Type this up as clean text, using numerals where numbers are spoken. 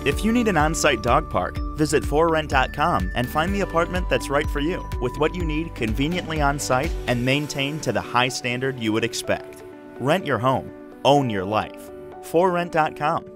If you need an on-site dog park, visit ForRent.com and find the apartment that's right for you, with what you need conveniently on-site and maintained to the high standard you would expect. Rent your home. Own your life. ForRent.com.